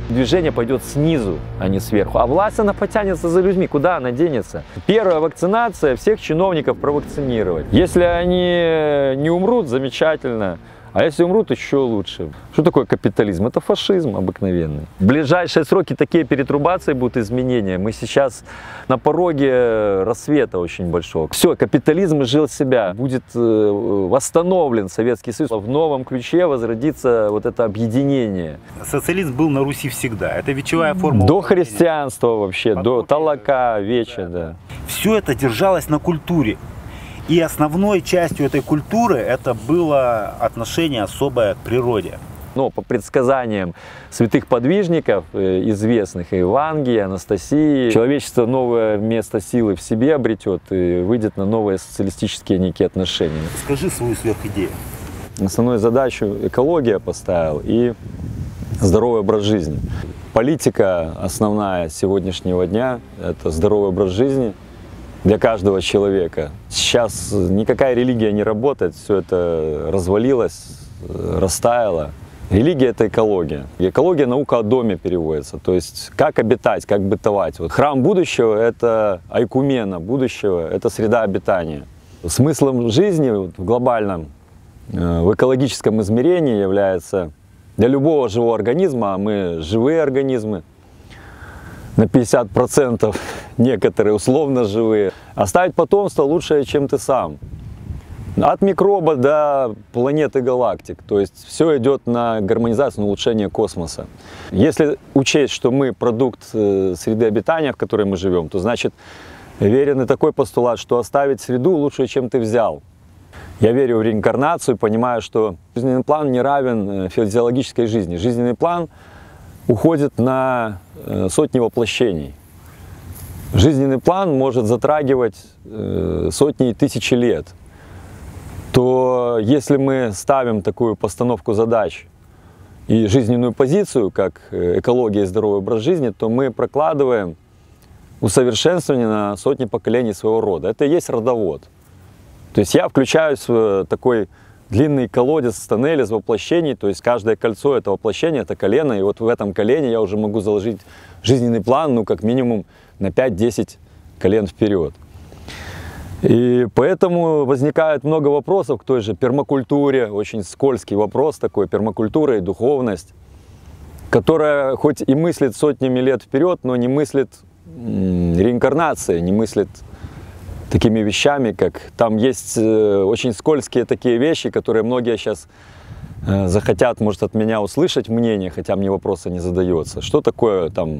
Движение пойдет снизу, а не сверху. А власть, она потянется за людьми. Куда она денется? Первая вакцинация, всех чиновников провакцинировать. Если они не умрут, замечательно. А если умрут, еще лучше. Что такое капитализм? Это фашизм обыкновенный. В ближайшие сроки такие перетрубации будут, изменения. Мы сейчас на пороге рассвета очень большого. Все, капитализм изжил себя. Будет восстановлен Советский Союз. В новом ключе возродится вот это объединение. Социализм был на Руси всегда. Это вечевая форма. До христианства вообще, до Толока, Веча, да. Все это держалось на культуре. И основной частью этой культуры это было отношение особое к природе. Но по предсказаниям святых подвижников, известных, Евангелия, Анастасии, человечество новое место силы в себе обретет и выйдет на новые социалистические некие отношения. Скажи свою сверхидею. Основную задачу экология поставил и здоровый образ жизни. Политика основная сегодняшнего дня – это здоровый образ жизни для каждого человека. Сейчас никакая религия не работает, все это развалилось, растаяло. Религия – это экология. Экология – наука о доме переводится, то есть как обитать, как бытовать. Вот храм будущего – это айкумена будущего, это среда обитания. Смыслом жизни в глобальном, в экологическом измерении является для любого живого организма, а мы живые организмы, на 50%, некоторые условно живые. Оставить потомство лучше, чем ты сам. От микроба до планеты галактик. То есть все идет на гармонизацию, на улучшение космоса. Если учесть, что мы продукт среды обитания, в которой мы живем, то значит верен и такой постулат, что оставить среду лучше, чем ты взял. Я верю в реинкарнацию, понимаю, что жизненный план не равен физиологической жизни. Жизненный план уходит на сотни воплощений. Жизненный план может затрагивать сотни и тысячи лет. То если мы ставим такую постановку задач и жизненную позицию, как экология и здоровый образ жизни, то мы прокладываем усовершенствование на сотни поколений своего рода. Это и есть родовод. То есть я включаюсь в такой длинный колодец, тоннель из воплощений, то есть каждое кольцо это воплощение, это колено, и вот в этом колене я уже могу заложить жизненный план, ну как минимум на 5-10 колен вперед. И поэтому возникает много вопросов к той же пермакультуре, очень скользкий вопрос такой, пермакультура и духовность, которая хоть и мыслит сотнями лет вперед, но не мыслит реинкарнации, не мыслит такими вещами, как там есть очень скользкие такие вещи, которые многие сейчас захотят, может, от меня услышать мнение, хотя мне вопроса не задается. Что такое там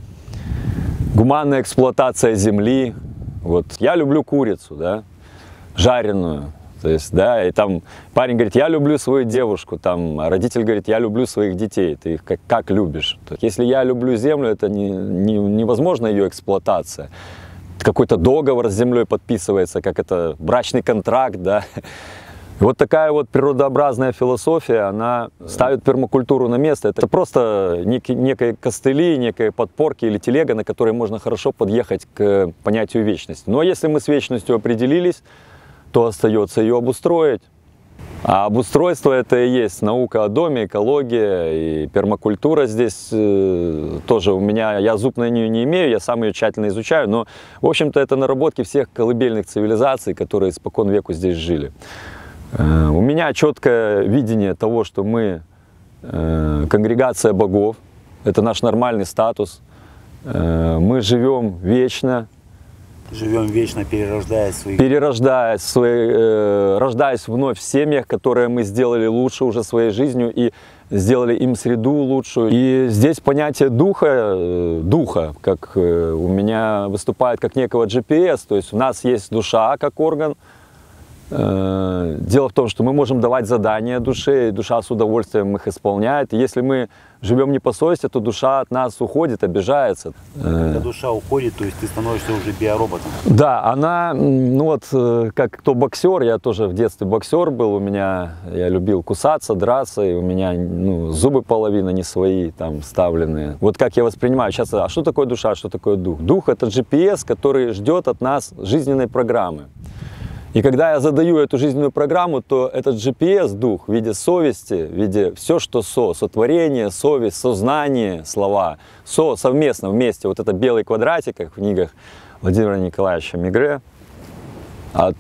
гуманная эксплуатация земли? Вот я люблю курицу, да, жареную, то есть, да, и там парень говорит, я люблю свою девушку, там, а родитель говорит, я люблю своих детей, ты их как любишь? Если я люблю землю, это невозможно ее эксплуатация. Какой-то договор с землей подписывается, как это брачный контракт, да. Вот такая вот природообразная философия, она ставит пермакультуру на место. Это просто некие костыли, некие подпорки или телега, на которой можно хорошо подъехать к понятию вечности. Но если мы с вечностью определились, то остается ее обустроить. А обустройство это и есть наука о доме, экология и пермакультура здесь тоже у меня, я зуб на нее не имею, я сам ее тщательно изучаю, но в общем-то это наработки всех колыбельных цивилизаций, которые испокон веку здесь жили. У меня четкое видение того, что мы конгрегация богов, это наш нормальный статус, мы живем вечно. Живем вечно, перерождаясь рождаясь вновь в семьях, которые мы сделали лучше уже своей жизнью и сделали им среду лучшую. И здесь понятие духа, как у меня выступает как некого GPS, то есть у нас есть душа как орган. Дело в том, что мы можем давать задания душе, и душа с удовольствием их исполняет. И если мы живем не по совести, то душа от нас уходит, обижается. Когда душа уходит, то есть ты становишься уже биороботом. Да, она, ну вот, как кто боксер, я тоже в детстве боксер был, я любил кусаться, драться, и у меня зубы половина не свои там вставленные. Вот как я воспринимаю сейчас, а что такое душа, что такое дух? Дух – это GPS, который ждет от нас жизненной программы. И когда я задаю эту жизненную программу, то этот GPS-дух в виде совести, в виде все, что сотворение, совесть, сознание, слова, совместно, вместе. Вот это белый квадратик, как в книгах Владимира Николаевича Мегре, от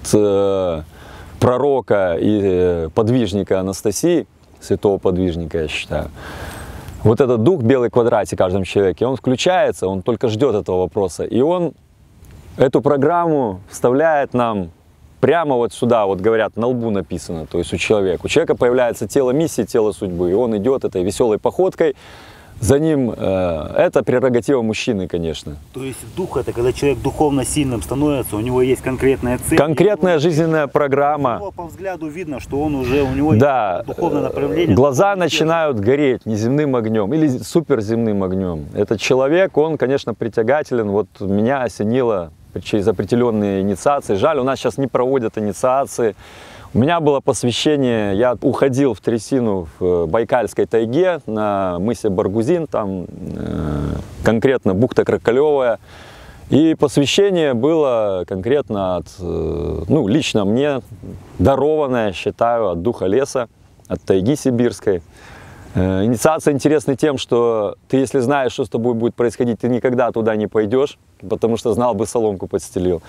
пророка и подвижника Анастасии, святого подвижника, я считаю. Вот этот дух, белый квадратик в каждом человеке, он включается, он только ждет этого вопроса. И он эту программу вставляет нам прямо вот сюда, вот говорят, на лбу написано, то есть у человека. У человека появляется тело миссии, тело судьбы, и он идет этой веселой походкой. За ним это прерогатива мужчины, конечно. То есть дух — это когда человек духовно сильным становится, у него есть конкретная цель. Конкретная жизненная программа. По взгляду видно, что он уже, у него да, есть духовное направление. Глаза начинают гореть неземным огнем или суперземным огнем. Этот человек, он, конечно, притягателен. Вот меня осенило через определенные инициации. Жаль, у нас сейчас не проводят инициации. У меня было посвящение, я уходил в трясину в Байкальской тайге на мысе Баргузин, там конкретно бухта Кракалевая. И посвящение было конкретно от, ну, лично мне дарованное, считаю, от духа леса, от тайги сибирской. Инициация интересна тем, что ты, если знаешь, что с тобой будет происходить, ты никогда туда не пойдешь, потому что знал бы, соломку подстелил.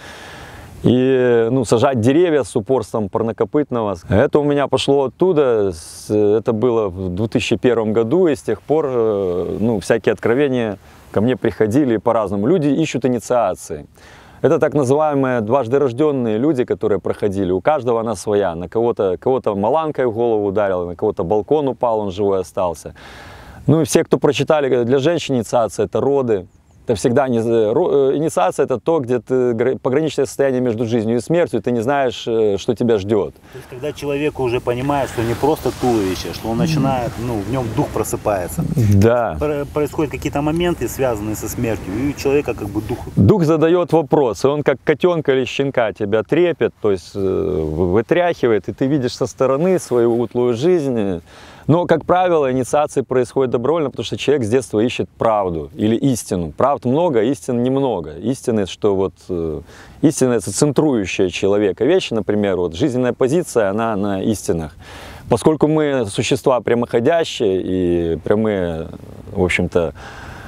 И сажать деревья с упорством парнокопытного. Это у меня пошло оттуда, это было в 2001 году, и с тех пор всякие откровения ко мне приходили по-разному. Люди ищут инициации. Это так называемые дважды рожденные люди, которые проходили. У каждого она своя. На кого-то маланкой в голову ударило, на кого-то балкон упал, он живой остался. Ну и все, кто прочитали, для женщин инициация — это роды. Это всегда инициация — это то, где ты пограничное состояние между жизнью и смертью, и ты не знаешь, что тебя ждет. То есть, когда человек уже понимает, что не просто туловище, что он начинает, в нем дух просыпается. Да. Происходят какие-то моменты, связанные со смертью, и у человека как бы дух... Дух задает вопрос, и он как котенка или щенка тебя трепет, то есть вытряхивает, и ты видишь со стороны свою утлую жизнь. Но, как правило, инициации происходят добровольно, потому что человек с детства ищет правду или истину. Правд много, истин немного. Истина, что истина — это центрующая человека вещь, например, жизненная позиция, она на истинах. Поскольку мы существа прямоходящие и прямые, в общем-то,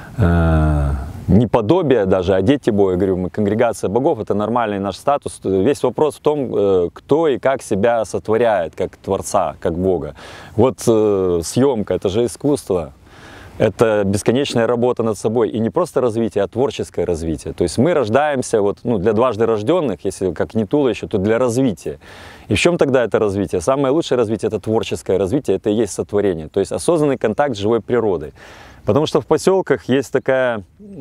не подобие даже, а дети Бога, я говорю, мы конгрегация богов, это нормальный наш статус. Весь вопрос в том, кто и как себя сотворяет, как Творца, как Бога. Вот съемка, это же искусство, это бесконечная работа над собой. И не просто развитие, а творческое развитие. То есть мы рождаемся для дважды рожденных, если как не туловище, то для развития. И в чем тогда это развитие? Самое лучшее развитие — это творческое развитие, это и есть сотворение. То есть осознанный контакт с живой природой. Потому что в поселках есть такое,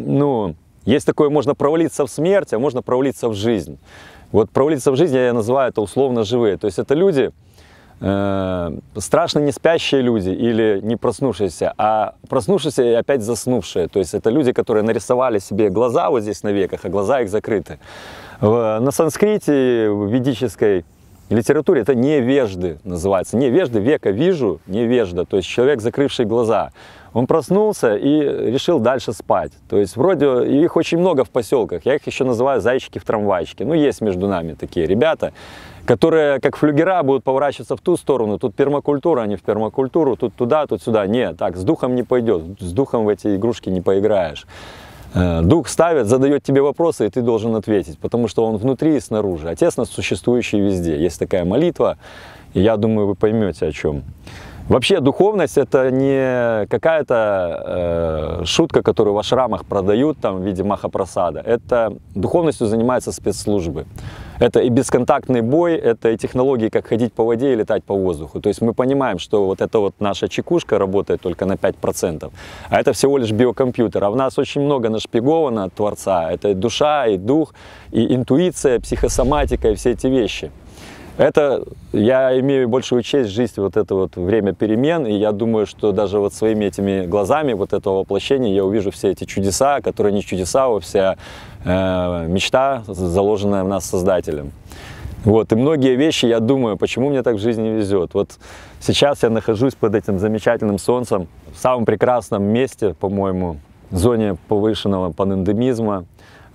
можно провалиться в смерть, а можно провалиться в жизнь. Вот провалиться в жизнь я называю это условно живые. То есть это люди, страшно не спящие люди или не проснувшиеся, а проснувшиеся и опять заснувшие. То есть это люди, которые нарисовали себе глаза вот здесь на веках, а глаза их закрыты. На санскрите, в ведической литературе это невежды называется. Невежды, века вижу, невежда, то есть человек, закрывший глаза. Он проснулся и решил дальше спать. То есть вроде их очень много в поселках. Я их еще называю зайчики в трамвайчике. Есть между нами такие ребята, которые как флюгера будут поворачиваться в ту сторону. Тут пермакультура, они в пермакультуру, тут туда, тут сюда. Нет, так, с духом не пойдет. С духом в эти игрушки не поиграешь. Дух ставит, задает тебе вопросы, и ты должен ответить, потому что он внутри и снаружи. Отец нас существующий везде. Есть такая молитва, и я думаю, вы поймете, о чем. Вообще духовность — это не какая-то шутка, которую в ашрамах продают там, в виде махапрасада. Это духовностью занимаются спецслужбы. Это и бесконтактный бой, это и технологии, как ходить по воде и летать по воздуху. То есть мы понимаем, что вот эта наша чекушка работает только на 5%, а это всего лишь биокомпьютер. А в нас очень много нашпиговано от Творца. Это и душа, и дух, и интуиция, психосоматика, и все эти вещи. Это, я имею большую честь жить вот это время перемен, и я думаю, что даже своими этими глазами этого воплощения я увижу все эти чудеса, которые не чудеса, а вся мечта, заложенная в нас Создателем. И многие вещи, я думаю, почему мне так в жизни везет. Сейчас я нахожусь под этим замечательным солнцем, в самом прекрасном месте, по-моему, в зоне повышенного панэндемизма.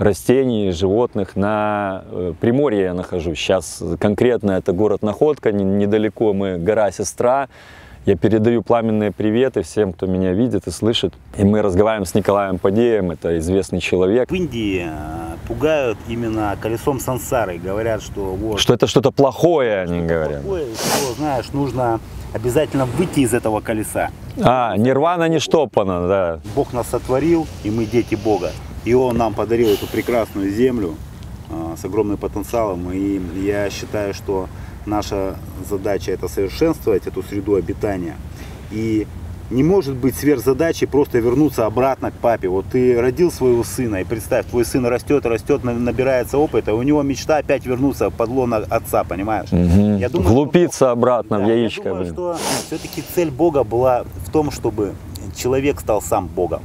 растений, животных. На Приморье я нахожусь. Сейчас конкретно это город Находка, недалеко мы, гора Сестра. Я передаю пламенные приветы всем, кто меня видит и слышит. И мы разговариваем с Николаем Падеем, это известный человек. В Индии пугают именно колесом сансары. Говорят, что вот... Что это что-то плохое, они говорят. Плохое, что, знаешь, нужно обязательно выйти из этого колеса. Нирвана не штопана, да. Бог нас сотворил, и мы дети Бога. И Он нам подарил эту прекрасную землю с огромным потенциалом. И я считаю, что наша задача — это совершенствовать эту среду обитания. И не может быть сверхзадачей просто вернуться обратно к папе. Вот ты родил своего сына, и представь, твой сын растет, набирается опыта, и у него мечта опять вернуться под лоно отца, понимаешь? Угу. Я думаю, влупиться обратно в яичко. Я думаю, что все-таки цель Бога была в том, чтобы человек стал сам Богом.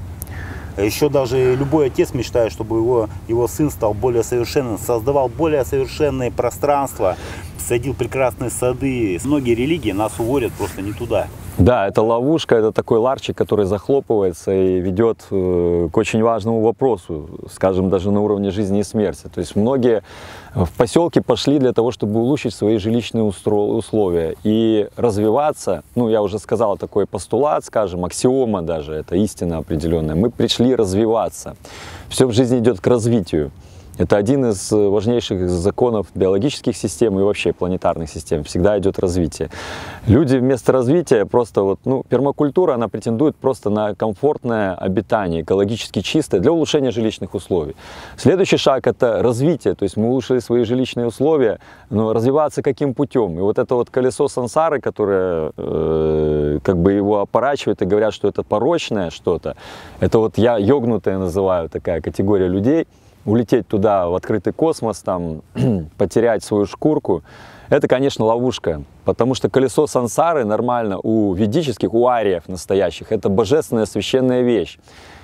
Еще даже любой отец мечтает, чтобы его сын стал более совершенным, создавал более совершенные пространства, садил прекрасные сады. Многие религии нас уводят просто не туда. Да, это ловушка, это такой ларчик, который захлопывается и ведет к очень важному вопросу, скажем, даже на уровне жизни и смерти. То есть многие в поселке пошли для того, чтобы улучшить свои жилищные условия и развиваться. Ну, я уже сказал, такой постулат, скажем, аксиома даже, это истина определенная. Мы пришли развиваться. Все в жизни идет к развитию. Это один из важнейших законов биологических систем и вообще планетарных систем. Всегда идет развитие. Люди вместо развития просто пермакультура, она претендует просто на комфортное обитание, экологически чистое, для улучшения жилищных условий. Следующий шаг — это развитие. То есть мы улучшили свои жилищные условия, но развиваться каким путем? И вот это вот колесо сансары, которое как бы его опорачивает и говорят, что это порочное что-то. Это вот я йогнутая называю, такая категория людей. Улететь туда, в открытый космос, там, потерять свою шкурку, это, конечно, ловушка. Потому что колесо сансары нормально у ведических, у ариев настоящих, это божественная священная вещь.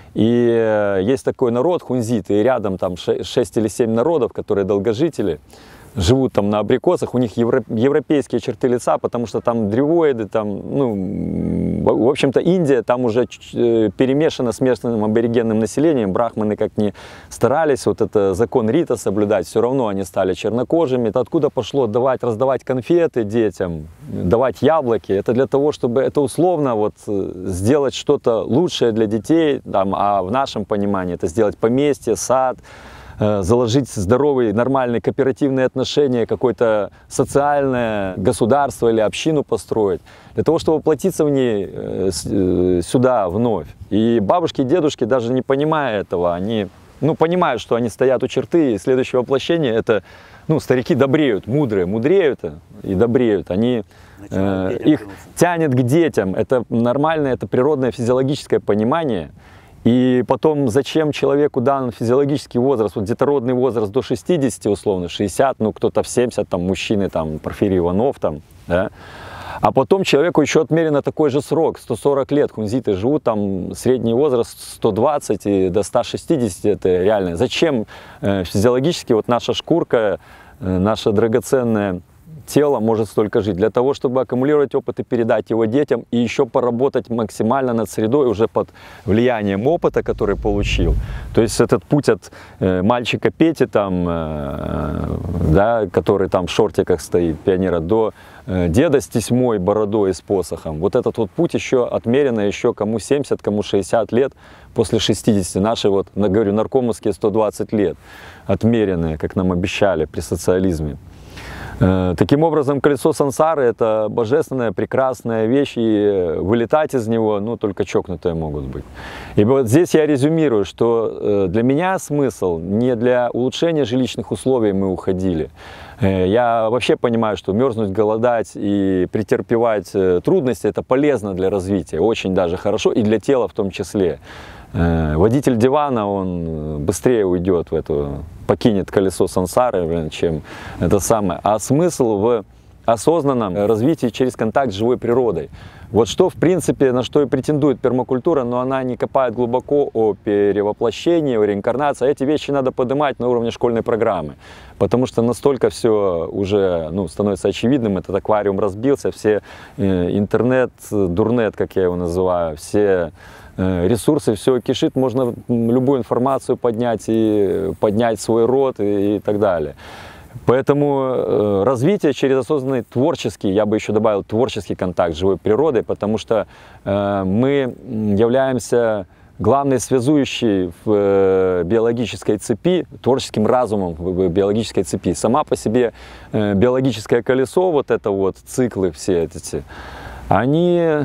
И есть такой народ, хунзиты, и рядом там 6 или 7 народов, которые долгожители, живут там на абрикосах, у них европейские черты лица, потому что там древоиды, там, в общем-то, Индия там уже перемешана с местным аборигенным населением, брахманы как ни старались, вот это закон Рита соблюдать, все равно они стали чернокожими. Это откуда пошло раздавать конфеты детям, давать яблоки? Это для того, чтобы это условно вот сделать что-то лучшее для детей, там, а в нашем понимании это сделать поместье, сад, заложить здоровые, нормальные кооперативные отношения, какое-то социальное государство или общину построить, для того, чтобы воплотиться в ней сюда вновь. И бабушки и дедушки, даже не понимая этого, они понимают, что они стоят у черты, и следующее воплощение — это, старики добреют, мудреют и добреют. Они их тянет к детям. Это нормальное, это природное физиологическое понимание. И потом, зачем человеку дан физиологический возраст, вот детородный возраст до 60, условно, 60, кто-то в 70, там, мужчины, там, Порфирий Иванов, там, да. А потом человеку еще отмерено такой же срок, 140 лет. Хунзиты живут, там, средний возраст 120 и до 160, это реально. Зачем физиологически вот наша шкурка, наша драгоценная тело может столько жить? Для того, чтобы аккумулировать опыт и передать его детям, и еще поработать максимально над средой уже под влиянием опыта, который получил. То есть этот путь от мальчика Пети, там, да, который там в шортиках стоит, пионера, до деда с тесьмой, бородой и с посохом. Вот этот вот путь еще отмерено еще кому 70, кому 60 лет, после 60. Наши, вот, говорю, наркомовские 120 лет отмеренные, как нам обещали при социализме. Таким образом, колесо сансары — это божественная, прекрасная вещь, и вылетать из него, только чокнутые могут быть. И вот здесь я резюмирую, что для меня смысл не для улучшения жилищных условий мы уходили. Я вообще понимаю, что мерзнуть, голодать и претерпевать трудности — это полезно для развития, очень даже хорошо, и для тела в том числе. Водитель дивана, он быстрее уйдет в эту, покинет колесо сансары, чем это самое. А смысл в осознанном развитии через контакт с живой природой. Вот что, в принципе, на что и претендует пермакультура, но она не копает глубоко о перевоплощении, о реинкарнации. Эти вещи надо поднимать на уровне школьной программы, потому что настолько все уже становится очевидным, этот аквариум разбился, все интернет, дурнет, как я его называю, все ресурсы, все кишит, можно любую информацию поднять и поднять свой род и так далее. Поэтому развитие через осознанный творческий, я бы еще добавил творческий контакт с живой природой, потому что мы являемся главной связующей в биологической цепи, творческим разумом в биологической цепи. Сама по себе биологическое колесо, вот это вот, циклы все эти, они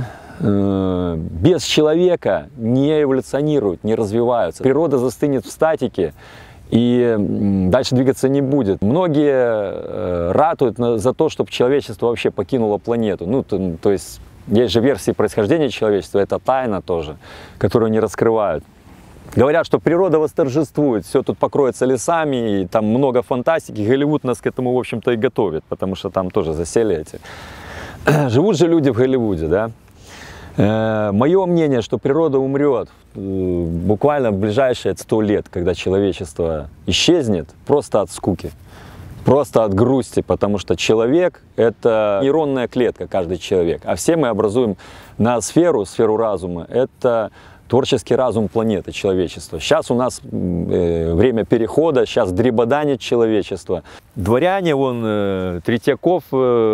без человека не эволюционируют, не развиваются. Природа застынет в статике и дальше двигаться не будет. Многие ратуют за то, чтобы человечество вообще покинуло планету. Ну, то есть есть же версии происхождения человечества, это тайна тоже, которую не раскрывают. Говорят, что природа восторжествует, все тут покроется лесами, и там много фантастики. Голливуд нас к этому, в общем-то, и готовит, потому что там тоже засели эти. Живут же люди в Голливуде, да? Мое мнение, что природа умрет буквально в ближайшие 100 лет, когда человечество исчезнет просто от скуки, просто от грусти, потому что человек – это нейронная клетка, каждый человек, а все мы образуем ноосферу, сферу разума – это творческий разум планеты, человечества. Сейчас у нас время перехода, сейчас дребоданит человечество. Дворяне, вон, Третьяков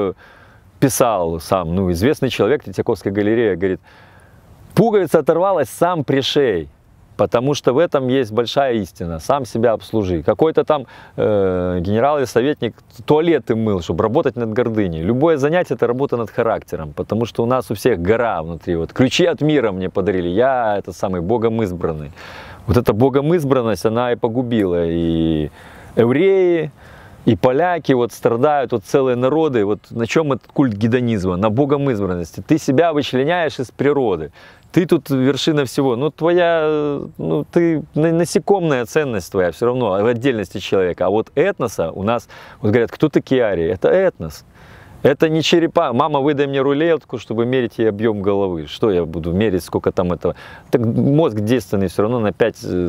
писал сам, ну, известный человек, Третьяковская галерея, говорит, пуговица оторвалась, сам пришей, потому что в этом есть большая истина, сам себя обслужи. Какой-то там генерал или советник туалеты мыл, чтобы работать над гордыней. Любое занятие – это работа над характером, потому что у нас у всех гора внутри. Вот ключи от мира мне подарили, я это самый Богом избранный. Вот эта Богом избранность, она и погубила и евреи, и поляки вот страдают, вот целые народы. Вот на чем этот культ гедонизма? На Богом избранности. Ты себя вычленяешь из природы. Ты тут вершина всего. Ну, твоя, ну, ты насекомная ценность твоя все равно в отдельности человека. А вот этноса у нас, вот говорят, кто такие арии? Это этнос. Это не черепа. Мама, выдай мне рулетку, чтобы мерить ей объем головы. Что я буду мерить, сколько там этого? Так мозг действенный все равно на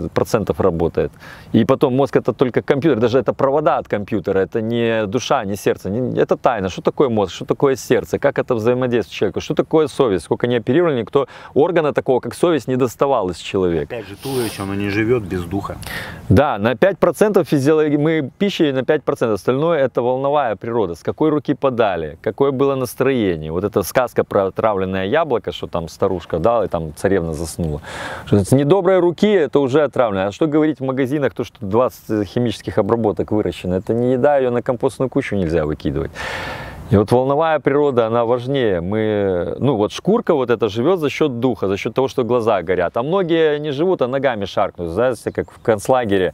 5% работает. И потом мозг это только компьютер, даже это провода от компьютера, это не душа, не сердце. Это тайна. Что такое мозг, что такое сердце, как это взаимодействует с человеком, что такое совесть. Сколько не оперировали, никто органа такого, как совесть, не доставал из человека. Опять же, туловище, оно не живет без духа. Да, на 5% физиологии, мы пищей на 5%, остальное это волновая природа. С какой руки подали, какое было настроение. Вот эта сказка про отравленное яблоко, что там старушка дала, и там царевна заснула. Что с недоброй руки это уже отравлено. А что говорить в магазинах, то, что 20 химических обработок выращено, это не еда, ее на компостную кучу нельзя выкидывать. И вот волновая природа, она важнее. Мы, ну вот шкурка вот эта живет за счет духа, за счет того, что глаза горят. А многие не живут, а ногами шаркнут. Знаете, как в концлагере.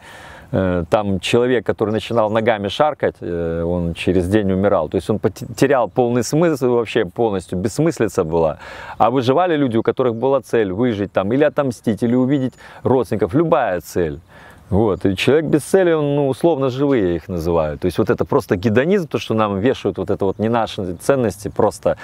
Там человек, который начинал ногами шаркать, он через день умирал. То есть он потерял полный смысл, вообще полностью бессмыслица была. А выживали люди, у которых была цель выжить там, или отомстить, или увидеть родственников. Любая цель. Вот. И человек без цели, он, ну, условно живые их называют. То есть вот это просто гедонизм, то, что нам вешают вот это вот не наши ценности, просто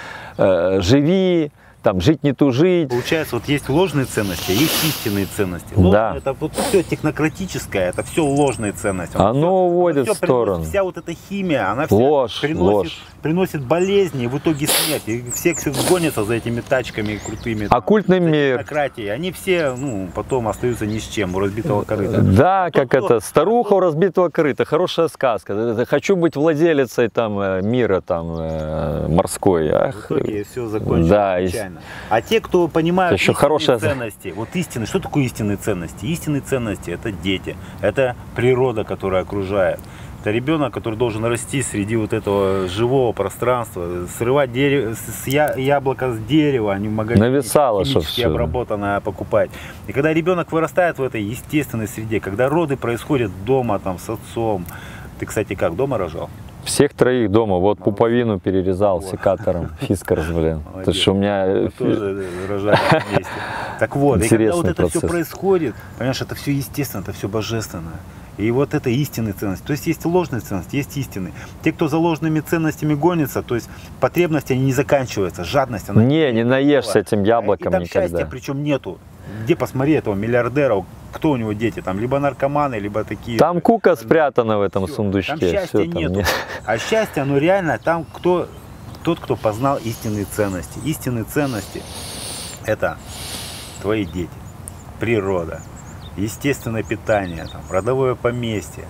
живи, там, жить не тужить. Получается, вот есть ложные ценности, а есть истинные ценности. Ложные, да. Это вот все технократическое, это все ложные ценности. Оно уводит в сторону. Вся вот эта химия, она вся ложь, приносит болезни, и в итоге смерть. И все гонятся за этими тачками крутыми. Оккультный мир. Технократии. Они все, ну, потом остаются ни с чем, у разбитого корыта. Да, как это, старуха у разбитого корыта, хорошая сказка. Хочу быть владелицей там мира там морской. В итоге все закончилось. Да, печально. А те, кто понимают еще истинные ценности, вот истины, что такое истинные ценности? Истинные ценности – это дети, это природа, которая окружает. Это ребенок, который должен расти среди вот этого живого пространства, срывать яблоко с дерева, а не в магазине химически обработанное покупать. И когда ребенок вырастает в этой естественной среде, когда роды происходят дома там, с отцом. Ты, кстати, как, дома рожал? Всех троих дома. Вот пуповину перерезал секатором, фискарс, блин. Потому что у меня... Мы тоже рожали вместе. Так вот, и когда вот это все происходит, понимаешь, это все естественно, это все божественное. И вот это истинные ценности. То есть есть ложные ценности, есть истинные. Те, кто за ложными ценностями гонится, то есть потребности, они не заканчиваются, жадность, она... Не наешься этим яблоком и там никогда. Счастья причем нету. Где посмотри этого миллиардера, кто у него дети, там либо наркоманы, либо такие... Там кука спрятана в этом сундучке. Там счастья нету. Нет. А счастье, оно реально там, тот, кто познал истинные ценности. Истинные ценности – это твои дети. природа, естественное питание, там, родовое поместье,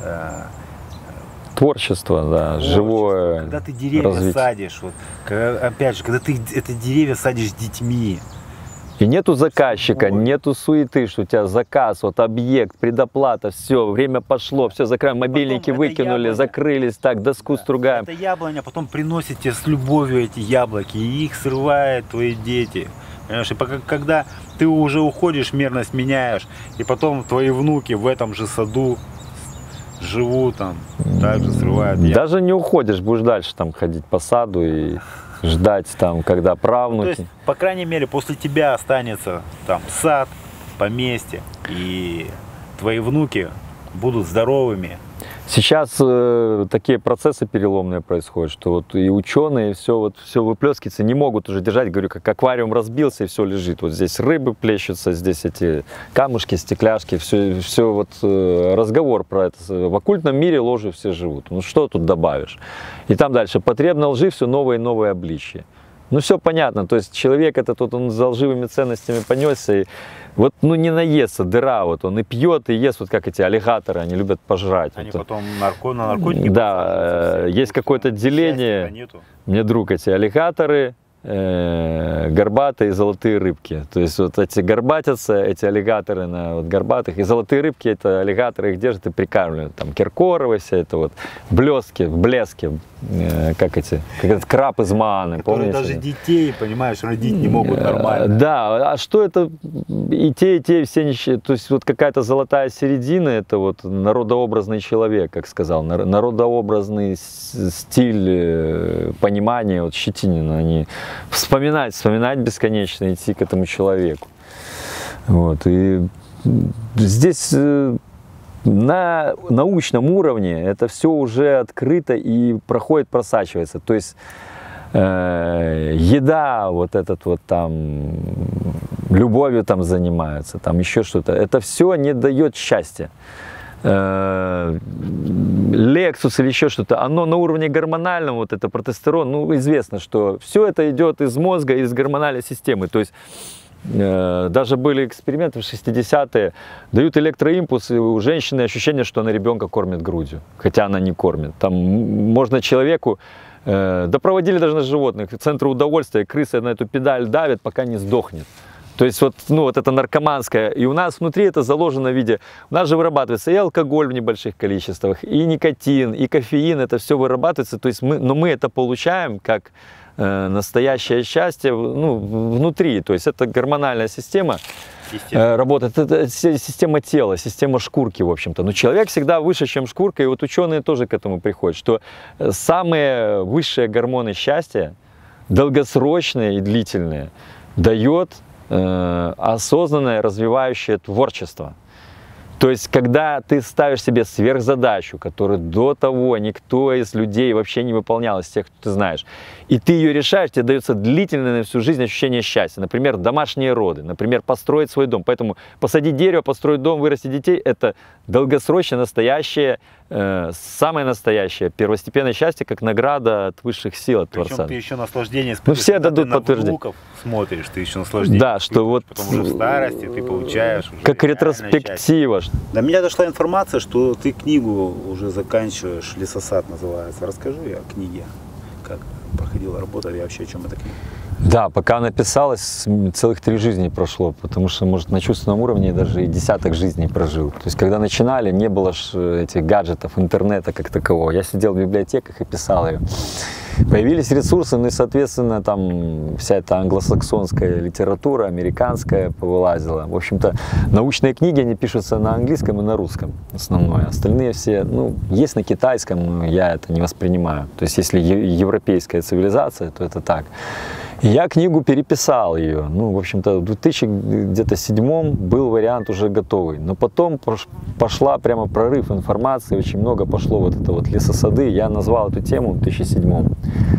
Творчество, да, живое когда ты деревья развитие. садишь, вот, опять же, когда ты это деревья садишь с детьми. И нету заказчика, Вот. нету суеты, что у тебя заказ, вот объект, предоплата, все, время пошло, все, закрываем, мобильники это выкинули, яблоня. закрылись, так, доску стругаем. Это яблоня потом приносит тебе с любовью эти яблоки, и их срывают твои дети. Понимаешь, и когда ты уже уходишь, мерность меняешь, и потом твои внуки в этом же саду живут там, также срывают яблоки. Даже не уходишь, будешь дальше там ходить по саду и ждать там, когда То правнуки. есть, по крайней мере, после тебя останется там сад, поместье, и твои внуки будут здоровыми. Сейчас такие процессы переломные происходят, что вот и ученые все вот все выплескивается, не могут уже держать, говорю, как аквариум разбился и все лежит. Вот здесь рыбы плещутся, здесь эти камушки, стекляшки, все вот разговор про это. В оккультном мире ложью все живут. Ну что тут добавишь? И там дальше потребно лжи все новое и новое обличие. Ну все понятно, то есть человек это тут он за лживыми ценностями понесся, и вот ну не наестся, дыра, вот он и пьет, и ест, вот как эти аллигаторы, они любят пожрать. Они Вот. потом на наркотики Да, подсаживаются все. есть какое-то Счастья деление. нету. Мне друг эти аллигаторы, горбатые и золотые рыбки. То есть вот эти горбатятся, эти аллигаторы на вот горбатых, и золотые рыбки, это аллигаторы их держат и прикармливают. Там Киркоровы все это вот, блески, как этот краб из Мааны, Которые помните? даже детей, понимаешь, родить не могут нормально. Да, а что это и те, все нищие, то есть вот какая-то золотая середина, это вот народообразный человек, как сказал, народообразный стиль понимания, вот Щетинина, они вспоминать бесконечно, идти к этому человеку. Вот, и здесь на научном уровне это все уже открыто и проходит, просачивается. То есть еда, вот этот вот там, любовью там занимаются, там еще что-то. Это все не дает счастья. Лексус или еще что-то, оно на уровне гормональном, вот это протестерон, ну известно, что все это идет из мозга, из гормональной системы. То есть даже были эксперименты в 60-е, дают электроимпульс, и у женщины ощущение, что она ребенка кормит грудью, хотя она не кормит. Там можно человеку, да проводили даже на животных, центры удовольствия, крыса на эту педаль давит, пока не сдохнет. То есть вот, ну, вот это наркоманское, и у нас внутри это заложено в виде, у нас же вырабатывается и алкоголь в небольших количествах, и никотин, и кофеин, это все вырабатывается, то есть мы это получаем как настоящее счастье, ну, внутри, то есть это гормональная система работает, это система тела, система шкурки, в общем-то. Но человек всегда выше, чем шкурка, и вот ученые тоже к этому приходят, что самые высшие гормоны счастья, долгосрочные и длительные, дает осознанное развивающее творчество. То есть, когда ты ставишь себе сверхзадачу, которую до того никто из людей вообще не выполнял, из тех, кто ты знаешь, и ты ее решаешь, тебе дается длительное на всю жизнь ощущение счастья. Например, домашние роды, например, построить свой дом. Поэтому посадить дерево, построить дом, вырастить детей – это долгосрочное, настоящее, самое настоящее, первостепенное счастье, как награда от высших сил, от Причем Творца. ты еще наслаждение Ну, все когда дадут ты на подтверждение. внуков смотришь, ты еще наслаждение. Да, что вот Потом уже в старости ты получаешь уже как реальное ретроспектива. счастье. До меня дошла информация, что ты книгу уже заканчиваешь, «Лесосад» называется. Расскажи о книге, как проходила работа и вообще о чем эта книга. Да, пока она писалась, целых 3 жизни прошло, потому что, может, на чувственном уровне даже и десяток жизней прожил. То есть, когда начинали, не было этих гаджетов, интернета как такового. Я сидел в библиотеках и писал ее. Появились ресурсы, ну и, соответственно, там вся эта англосаксонская литература, американская повылазила. В общем-то, научные книги, они пишутся на английском и на русском основное. Остальные все, ну, есть на китайском, но я это не воспринимаю. То есть, если европейская цивилизация, то это так. Я книгу переписал ее, ну, в общем-то, в 2007 был вариант уже готовый, но потом пошла прямо прорыв информации, очень много пошло вот это вот лесосады, я назвал эту тему в 2007,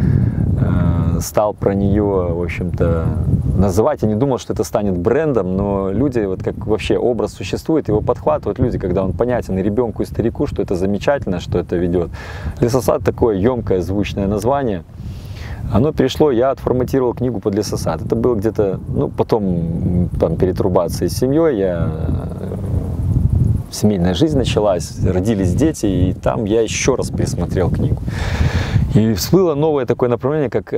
стал про нее, в общем-то, называть, я не думал, что это станет брендом, но люди, вот как вообще образ существует, его подхватывают люди, когда он понятен и ребенку, и старику, что это замечательно, что это ведет. Лесосад такое емкое, звучное название. Оно пришло, я отформатировал книгу под лесосад. Это было где-то, ну, потом там, перед рубацией с семьей, семейная жизнь началась, родились дети, и там я еще раз пересмотрел книгу. И всплыло новое такое направление, как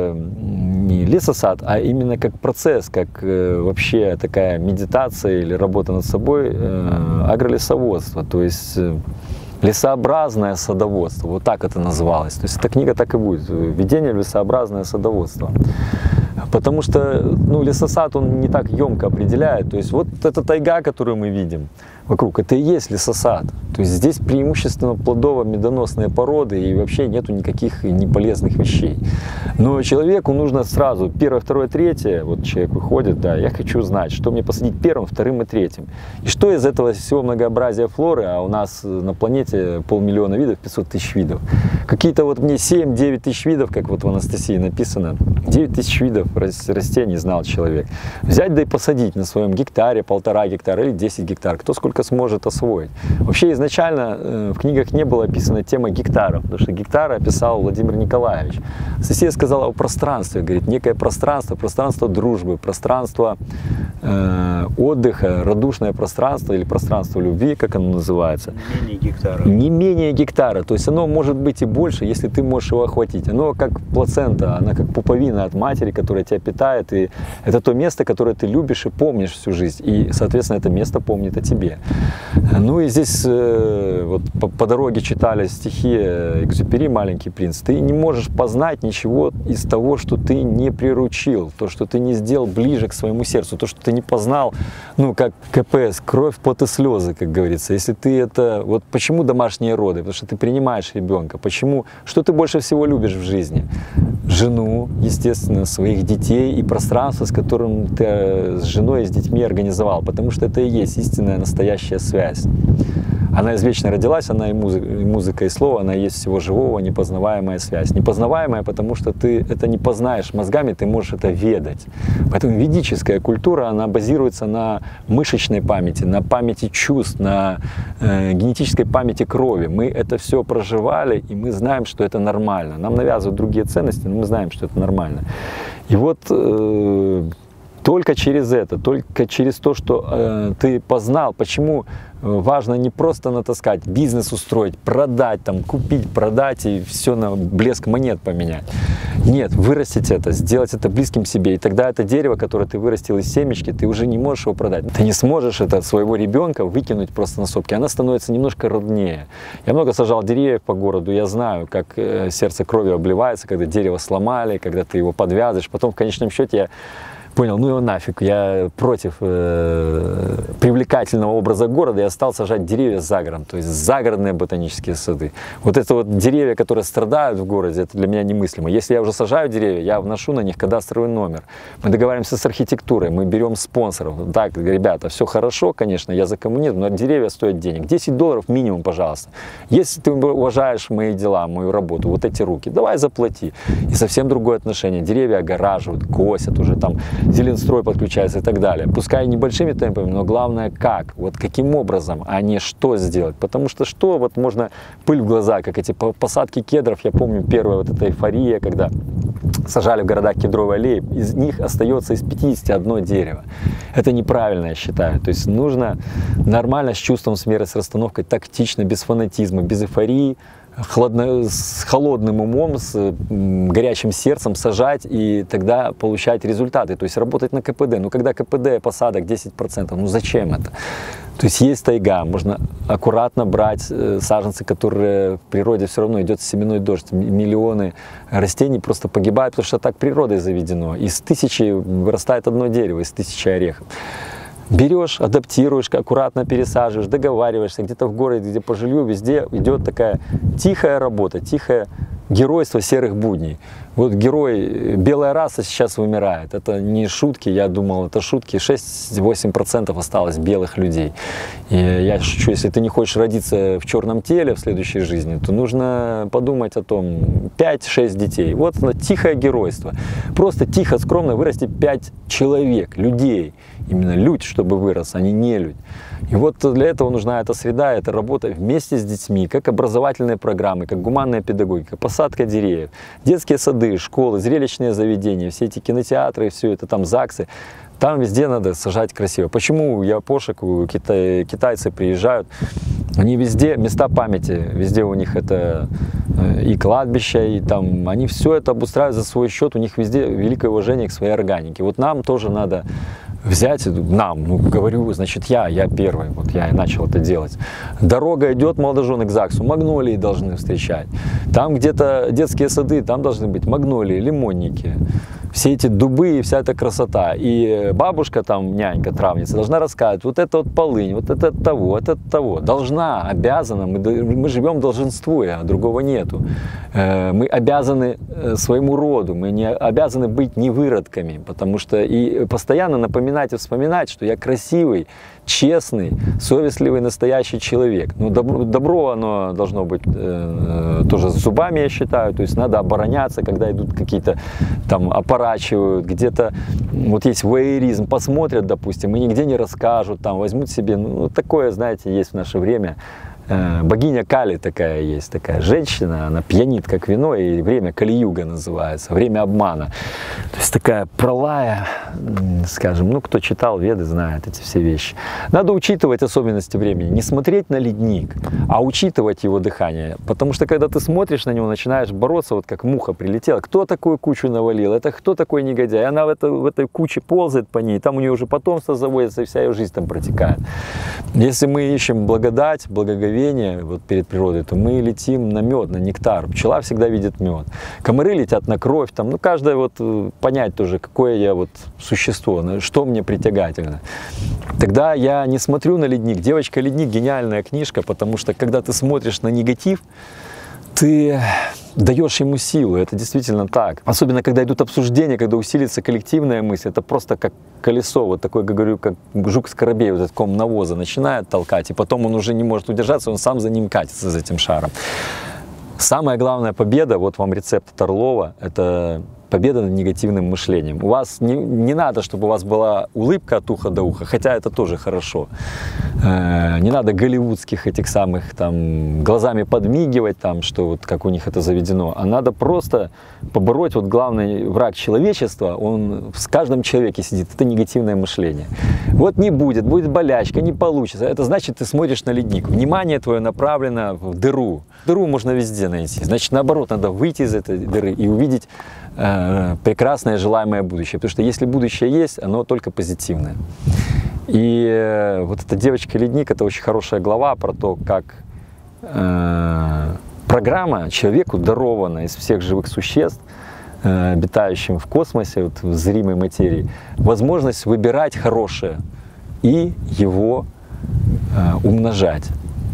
не лесосад, а именно как процесс, как вообще такая медитация или работа над собой, агролесоводство, то есть лесообразное садоводство, вот так это называлось. То есть эта книга так и будет, «Введение в лесообразное садоводство». Потому что ну, лесосад, он не так емко определяет. То есть вот эта тайга, которую мы видим вокруг, это и есть лесосад. То есть здесь преимущественно плодово-медоносные породы и вообще нету никаких неполезных вещей. Но человеку нужно сразу первое, второе, третье. Вот человек выходит, да, я хочу знать, что мне посадить первым, вторым и третьим. И что из этого всего многообразия флоры, а у нас на планете 500 000 видов, 500 000 видов. Какие-то вот мне 7-9 тысяч видов, как вот в Анастасии написано, 9 тысяч видов растений знал человек. Взять да и посадить на своем гектаре, 1,5 гектара или 10 гектар, кто сколько сможет освоить. Вообще изначально в книгах не была описана тема гектаров, потому что гектары описал Владимир Николаевич. Анастасия сказала о пространстве, говорит, некое пространство, пространство дружбы, пространство отдыха, радушное пространство или пространство любви, как оно называется. Не менее гектара. Не менее гектара, то есть оно может быть и больше, если ты можешь его охватить. Оно как плацента, она как пуповина от матери, которая тебя питает, и это то место, которое ты любишь и помнишь всю жизнь, и, соответственно, это место помнит о тебе. Ну и здесь вот по дороге читали стихи Экзюпери «Маленький принц». Ты не можешь познать ничего из того, что ты не приручил, то, что ты не сделал ближе к своему сердцу, то, что ты не познал, ну, как КПС, кровь, пот и слезы, как говорится. Если ты это... Вот почему домашние роды? Потому что ты принимаешь ребенка. Почему? Что ты больше всего любишь в жизни? Жену, естественно, своих детей и пространство, с которым ты с женой и с детьми организовал. Потому что это и есть истинная, настоящая связь. Она извечно родилась, она и музыка, и слово, она и есть всего живого, непознаваемая связь. Непознаваемая, потому что ты это не познаешь мозгами, ты можешь это ведать. Поэтому ведическая культура, она базируется на мышечной памяти, на памяти чувств, на генетической памяти крови. Мы это все проживали, и мы знаем, что это нормально. Нам навязывают другие ценности, но мы знаем, что это нормально. И вот только через это, только через то, что ты познал, почему важно не просто натаскать, бизнес устроить, продать, там, купить, продать и все на блеск монет поменять. Нет, вырастить это, сделать это близким себе. И тогда это дерево, которое ты вырастил из семечки, ты уже не можешь его продать. Ты не сможешь это от своего ребенка выкинуть просто на сопки. Она становится немножко роднее. Я много сажал деревьев по городу, я знаю, как сердце кровью обливается, когда дерево сломали, когда ты его подвязываешь. Потом в конечном счете я понял, ну его нафиг, я против привлекательного образа города, я стал сажать деревья за городом, то есть загородные ботанические сады. Вот это вот деревья, которые страдают в городе, это для меня немыслимо. Если я уже сажаю деревья, я вношу на них кадастровый номер. Мы договариваемся с архитектурой, мы берем спонсоров. Так, ребята, все хорошо, конечно, я за коммунизм, но деревья стоят денег. $10 минимум, пожалуйста. Если ты уважаешь мои дела, мою работу, вот эти руки, давай заплати. И совсем другое отношение. Деревья огораживают, косят уже там, Зеленстрой подключается и так далее. Пускай небольшими темпами, но главное как, вот каким образом, а не что сделать. Потому что что, вот можно пыль в глаза, как эти посадки кедров, я помню первая вот эта эйфория, когда сажали в городах кедровые аллеи, из них остается из 51 дерево. Это неправильно, я считаю. То есть нужно нормально, с чувством, с мерой, с расстановкой, тактично, без фанатизма, без эйфории, с холодным умом, с горячим сердцем сажать и тогда получать результаты, то есть работать на КПД. Но когда КПД посадок 10%, ну зачем это? То есть есть тайга, можно аккуратно брать саженцы, которые в природе все равно идет семенной дождь. Миллионы растений просто погибают, потому что так природой заведено. Из 1000 вырастает одно дерево, из 1000 орехов. Берешь, адаптируешь, аккуратно пересаживаешь, договариваешься, где-то в городе, где по жилью, везде идет такая тихая работа, тихое геройство серых будней. Вот герой, белая раса сейчас вымирает. Это не шутки, я думал, это шутки. 6-8% осталось белых людей. И я шучу, если ты не хочешь родиться в черном теле в следующей жизни, то нужно подумать о том, 5-6 детей. Вот тихое геройство. Просто тихо, скромно вырасти 5 человек, людей. Именно людь, чтобы вырос, а не людь. И вот для этого нужна эта среда, эта работа вместе с детьми, как образовательные программы, как гуманная педагогика, посадка деревьев, детские сады сады, школы, зрелищные заведения, все эти кинотеатры, все это там ЗАГСы. Там везде надо сажать красиво. Почему япошек, китайцы приезжают, они везде, места памяти, везде у них это и кладбища, и там, они все это обустраивают за свой счет, у них везде великое уважение к своей органике. Вот нам тоже надо взять, нам, ну, говорю, значит, я первый, вот я и начал это делать. Дорога идет, молодожены, к ЗАГСу, магнолии должны встречать. Там где-то детские сады, там должны быть магнолии, лимонники. Все эти дубы и вся эта красота. И бабушка там, нянька, травница, должна рассказывать, вот это вот полынь, вот это того, вот это того. Должна, обязана, мы живем долженствуя, а другого нету. Мы обязаны своему роду, мы не обязаны быть невыродками, потому что и постоянно напоминать и вспоминать, что я красивый, честный, совестливый, настоящий человек. Ну, добро оно должно быть тоже с зубами, я считаю, то есть надо обороняться, когда идут какие-то там опорачивают, где-то вот есть воеризм, посмотрят, допустим, и нигде не расскажут, там возьмут себе, ну, такое, знаете, есть в наше время. Богиня Кали такая есть, такая женщина, она пьянит как вино, и время Кали-юга называется, время обмана. То есть такая пролая, скажем, ну кто читал Веды, знает эти все вещи. Надо учитывать особенности времени, не смотреть на ледник, а учитывать его дыхание. Потому что когда ты смотришь на него, начинаешь бороться, вот как муха прилетела. Кто такую кучу навалил? Это кто такой негодяй? Она в этой куче ползает по ней, там у нее уже потомство заводится, и вся ее жизнь там протекает. Если мы ищем благодать, благоговение вот перед природой, то мы летим на мед, на нектар. Пчела всегда видит мед. Комары летят на кровь. Там, ну, каждое вот понять тоже, какое я вот существо, что мне притягательно. Тогда я не смотрю на ледник. «Девочка-ледник» — гениальная книжка, потому что когда ты смотришь на негатив, ты даешь ему силу, это действительно так. Особенно, когда идут обсуждения, когда усилится коллективная мысль, это просто как колесо, вот такое, как говорю, как жук-скоробей, вот этот ком навоза начинает толкать, и потом он уже не может удержаться, он сам за ним катится, за этим шаром. Самая главная победа, вот вам рецепт от Орлова, это победа над негативным мышлением. У вас не надо, чтобы у вас была улыбка от уха до уха, хотя это тоже хорошо. Не надо голливудских этих самых там глазами подмигивать, там, что вот как у них это заведено, а надо просто побороть вот главный враг человечества, он в каждом человеке сидит, это негативное мышление. Вот не будет болячка, не получится, это значит, ты смотришь на ледник, внимание твое направлено в дыру. Дыру можно везде найти, значит, наоборот, надо выйти из этой дыры и увидеть прекрасное желаемое будущее, потому что если будущее есть, оно только позитивное. И вот эта «Девочка-ледник» — это очень хорошая глава про то, как программа человеку дарована из всех живых существ, обитающим в космосе, вот в зримой материи, возможность выбирать хорошее и его умножать,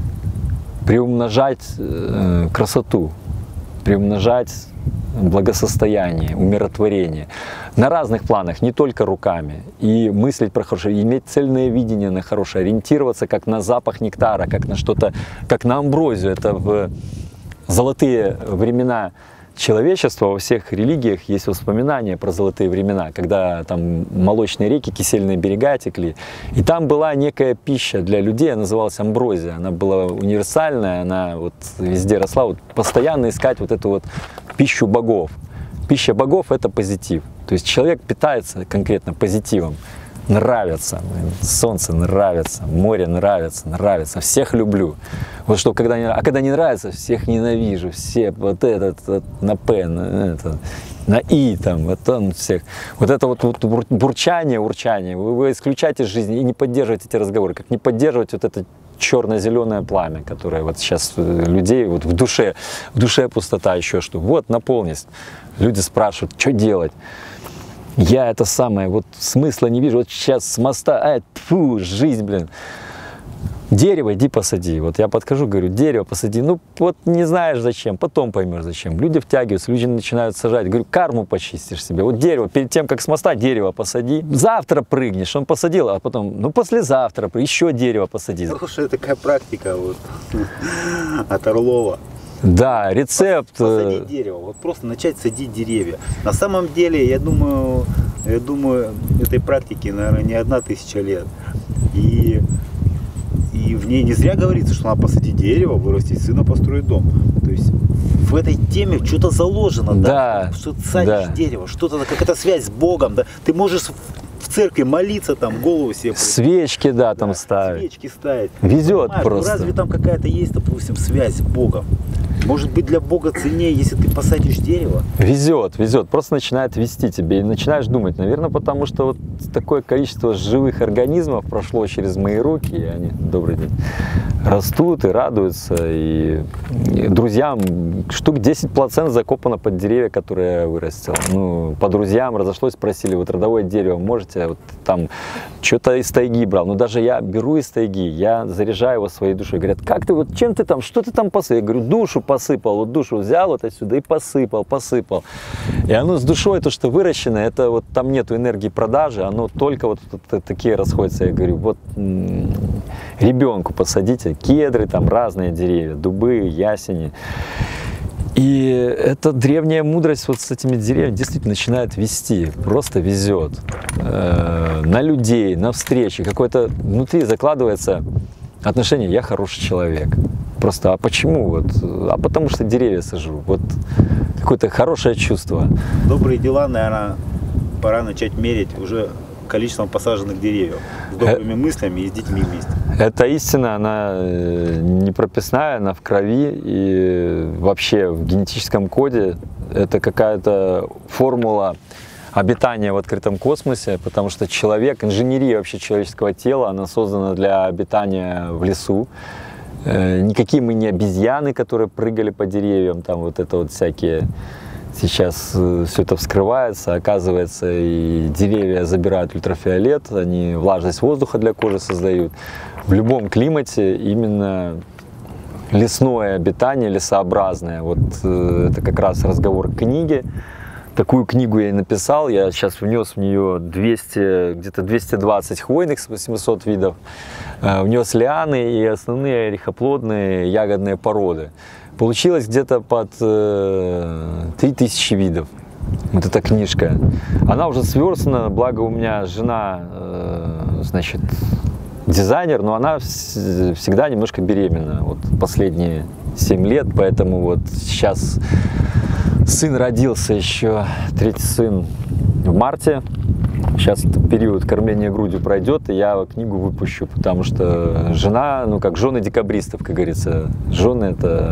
приумножать красоту, приумножать благосостояние, умиротворение. На разных планах, не только руками. И мыслить про хорошее, иметь цельное видение на хорошее, ориентироваться как на запах нектара, как на что-то, как на амброзию. Это в золотые времена человечества, во всех религиях есть воспоминания про золотые времена, когда там молочные реки, кисельные берега текли. И там была некая пища для людей, она называлась амброзия. Она была универсальная, она вот везде росла. Вот постоянно искать вот эту вот пищу богов. Пища богов — это позитив. То есть человек питается конкретно позитивом. Нравится, солнце нравится, море нравится, всех люблю. Вот что, когда не нравится, всех ненавижу, все, вот этот на П, на И, там, вот он всех. Вот это вот бурчание, урчание, вы исключаете из жизни и не поддерживаете эти разговоры, как не поддерживать вот это черно-зеленое пламя, которое вот сейчас людей вот в душе пустота, еще что. Вот, наполнись. Люди спрашивают, что делать. Я это самое, вот смысла не вижу, вот сейчас с моста, тьфу, жизнь, блин. Дерево иди посади. Вот я подхожу, говорю, дерево посади. Ну вот не знаешь зачем, потом поймешь зачем. Люди втягиваются, люди начинают сажать. Говорю, карму почистишь себе. Вот дерево, перед тем, как с моста дерево посади. Завтра прыгнешь. Он посадил, а потом, ну послезавтра еще дерево посади. Слушай, такая практика вот от Орлова. Да, рецепт. Посадить дерево, вот просто начать садить деревья. На самом деле, я думаю, этой практике, наверное, не 1000 лет. И в ней не зря говорится, что надо посадить дерево, вырастить сына, построить дом. То есть в этой теме что-то заложено, Да, что ты садишь да. дерево, что-то, какая-то связь с Богом, да. Ты можешь в церкви молиться, там, голову себе Свечки, да, там ставить. свечки ставить. Везет Понимаешь, просто. Ну, разве там какая-то есть, допустим, связь с Богом? Может быть, для Бога ценнее, если ты посадишь дерево? Везет, везет, просто начинает вести тебе. И начинаешь думать, наверное, потому что вот такое количество живых организмов прошло через мои руки, и они, добрый день, растут и радуются. И друзьям штук 10% закопано под деревья, которые я вырастил. Ну, по друзьям разошлось, спросили, вот родовое дерево можете, вот там что-то из тайги брал. Ну, даже я беру из тайги, я заряжаю его своей душой. Говорят, как ты, вот чем ты там, что ты там посыпал? Я говорю, душу посыпал, вот душу взял вот отсюда и посыпал. И оно с душой, то, что выращено, это вот там нету энергии продажи, оно только вот такие расходятся. Я говорю, вот ребенку посадите, кедры, там разные деревья, дубы, ясени. И эта древняя мудрость вот с этими деревьями действительно начинает вести, просто везет. На людей, на встречи, какое-то внутри закладывается отношение «я хороший человек». Просто, а почему? Вот, а потому что деревья сажу. Вот какое-то хорошее чувство. Добрые дела, наверное, пора начать мерить уже количеством посаженных деревьев. С добрыми мыслями и с детьми вместе. Эта истина, она не прописная, она в крови. И вообще в генетическом коде это какая-то формула обитания в открытом космосе, потому что человек, инженерия вообще человеческого тела, она создана для обитания в лесу. Никакие мы не обезьяны, которые прыгали по деревьям, там вот это вот всякие. Сейчас все это вскрывается, оказывается, и деревья забирают ультрафиолет, они влажность воздуха для кожи создают. В любом климате именно лесное обитание, лесообразное, вот это как раз разговор к книге. Такую книгу я и написал, я сейчас внес в нее где-то 220 хвойных с 800 видов, внес лианы и основные орехоплодные ягодные породы. Получилось где-то под 3000 видов. Вот эта книжка. Она уже сверстана, благо у меня жена, значит, дизайнер, но она всегда немножко беременна. Вот последние 7 лет, поэтому вот сейчас сын родился еще, третий сын в марте. Сейчас период кормления грудью пройдет, и я книгу выпущу, потому что жена, ну как жены декабристов, как говорится, жены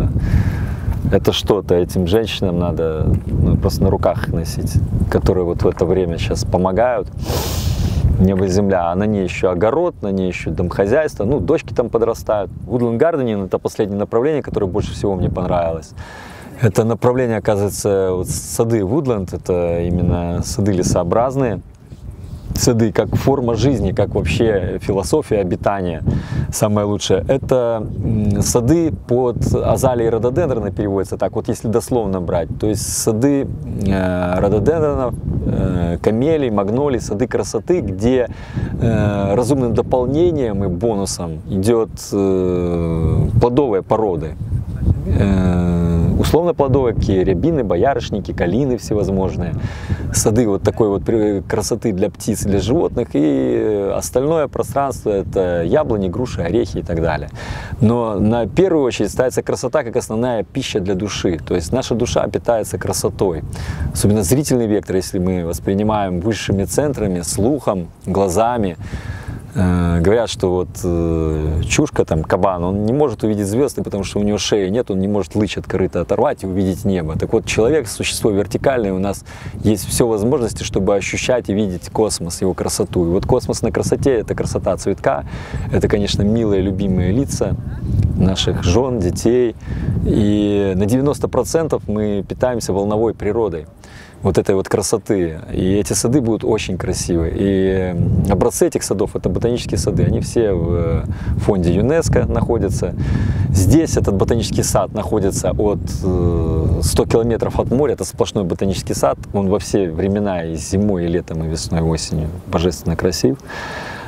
это что-то, этим женщинам надо просто на руках носить, которые вот в это время сейчас помогают. Небо и земля, а на ней еще огород, на ней еще домохозяйство, ну дочки там подрастают. Woodland Gardening — это последнее направление, которое больше всего мне понравилось. Это направление, оказывается, вот сады Woodland, это именно сады лесообразные. Сады как форма жизни, как вообще философия обитания самое лучшее. Это сады под азалии рододендроны переводятся так, вот если дословно брать. То есть сады рододендронов, камелий, магнолий, сады красоты, где разумным дополнением и бонусом идет плодовые породы. Условно-плодовые, какие рябины, боярышники, калины всевозможные, сады вот такой вот красоты для птиц и для животных, и остальное пространство — это яблони, груши, орехи и так далее. Но на первую очередь ставится красота как основная пища для души, то есть наша душа питается красотой, особенно зрительный вектор, если мы воспринимаем высшими центрами, слухом, глазами. Говорят, что вот чушка, там, кабан, он не может увидеть звезды, потому что у него шеи нет, он не может лыч от корыта оторвать и увидеть небо. Так вот, человек, существо вертикальное, у нас есть все возможности, чтобы ощущать и видеть космос, его красоту. И вот космос на красоте — это красота цветка, это, конечно, милые, любимые лица наших жен, детей. И на 90% мы питаемся волновой природой вот этой вот красоты. И эти сады будут очень красивые. И образцы этих садов — это ботанические сады. Они все в фонде ЮНЕСКО находятся. Здесь этот ботанический сад находится от 100 километров от моря. Это сплошной ботанический сад. Он во все времена, и зимой, и летом, и весной, и осенью божественно красив.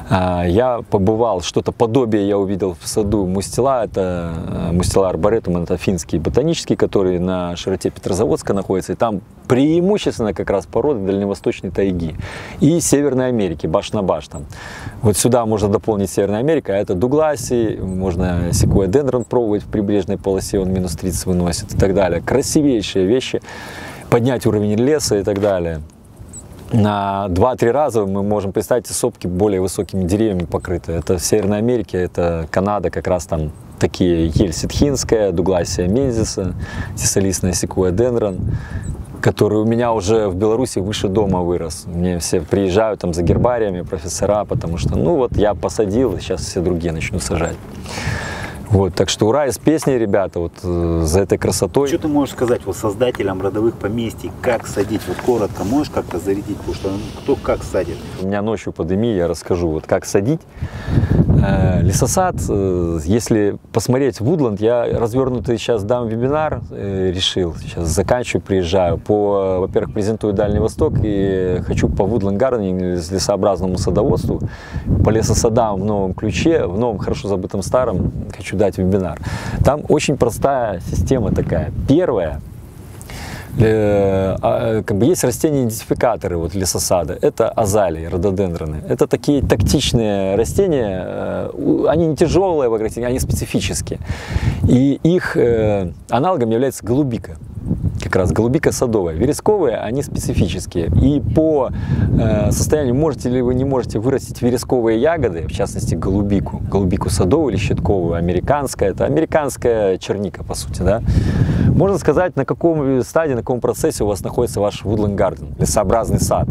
Я побывал, что-то подобие я увидел в саду Мустила, это Мустила арборетум, это финский ботанический, который на широте Петрозаводска находится, и там преимущественно как раз породы дальневосточной тайги и Северной Америки, баш на баш там. Вот сюда можно дополнить Северная Америка, а это дугласий, можно секвойя-дендрон пробовать в прибрежной полосе, он минус 30 выносит и так далее. Красивейшие вещи, поднять уровень леса и так далее. На 2-3 раза мы можем представить сопки более высокими деревьями покрыты. Это в Северной Америке, это Канада, как раз там такие ель ситхинская, дугласия мензиса, тесолистная секвойя-дендрон, который у меня уже в Беларуси выше дома вырос. Мне все приезжают там за гербариями, профессора, потому что, ну вот я посадил, сейчас все другие начнут сажать. Вот, так что ура из песни, ребята, вот за этой красотой. Что ты можешь сказать вот создателям родовых поместий, как садить, вот коротко, можешь как-то зарядить, потому что кто как садит? У меня ночью подыми, я расскажу, вот как садить. Лесосад, если посмотреть Woodland, я развернутый сейчас дам вебинар, решил, сейчас заканчиваю, приезжаю, во-первых, презентую Дальний Восток и хочу по Woodland Gardening, лесообразному садоводству, по лесосадам в новом ключе, в новом хорошо забытом старом, хочу дать вебинар. Там очень простая система такая. Первая, как бы есть растения-идентификаторы вот лесосада, это азалии, рододендроны. Это такие тактичные растения, они не тяжелые в агротехнике, они специфические. И их аналогом является голубика. Как раз голубика садовая. Вересковые, они специфические. И по состоянию, можете ли вы, не можете вырастить вересковые ягоды, в частности голубику садовую или щитковую, американская, это американская черника, по сути, да. Можно сказать, на каком стадии, на каком процессе у вас находится ваш Woodland Garden, лесообразный сад.